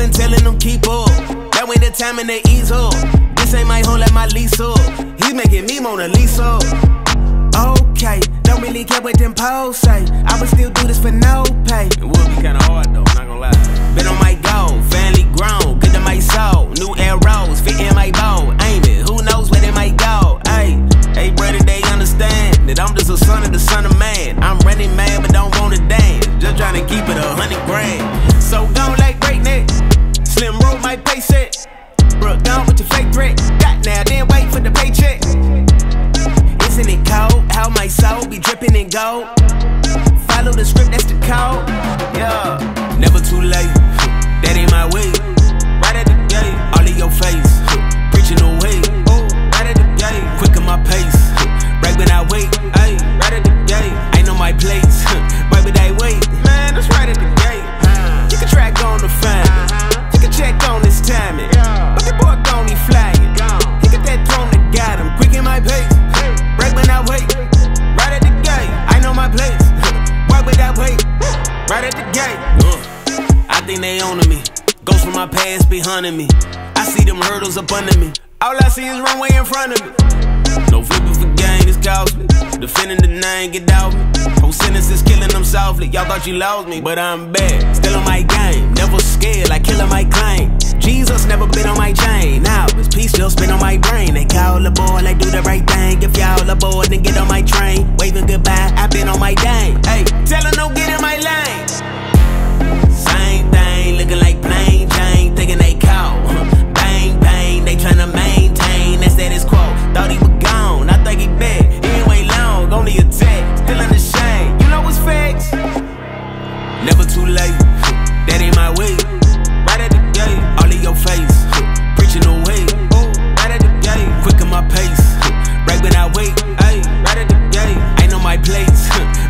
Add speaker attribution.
Speaker 1: been telling them keep up. That ain't the time and they ease up. This ain't my home, let my lease up. He's making me Mona Lisa. Okay, don't really care what them posts say. I would still do this for no pay. It would be kinda hard though, not gonna lie. Been on my goal, family grown, good to my soul. New arrows, fit in my bow. Aim it, who knows where they might go. Hey, brother, they understand that I'm just a son of the son of man. I'm running mad, but don't wanna dance. Just trying to keep it 100 grand. So gone like breakneck. Slim roll my paycheck. Brook gone with your fake threat. Got now, then wait for the paycheck. Isn't it cold? How my soul be dripping in gold? Follow the script, that's the code. Yeah, never too late. That ain't my way. Right at the gate, all in your face. Preaching away. Right at the gate, quick on my pace. Right when I wait. Ay, right at the gate, I know my place. Right when I wait, man, that's right at the gate. You can track on the fan. You can check on this timing. But the boy gone, he flying. He got that throne that got him. Quick in my pace. Right when I wait. Right at the gate, I know my place. Why would I wait? Right at the gate. I think they owning me. Ghosts from my past be hunting me. I see them hurdles up under me. All I see is runway in front of me. No flipping for gain, it's costly. Defending the name, get out me. Whole sentences killing them softly. Y'all thought you lost me, but I'm back. Still on my game, never scared, like killing my claim. Jesus never been on my chain. Now his peace still spin on my brain. They call aboard, like do the right thing. If y'all aboard, then get on my train. Waving goodbye, I been on my dang. Hey, tell them no get in my lane. Same thing, looking like plain Jane, thinking they call. Bang, bang, they tryna maintain that status quo. Thought he was gone, I think he back. He ain't wait long, only attack. Still in the shade, you know what's facts. Never too late, that ain't my way. Right at the gate, all in your face. Preaching away, right at the gate, quick on my pace. Right when I wait, ay, right at the gate, I know my place.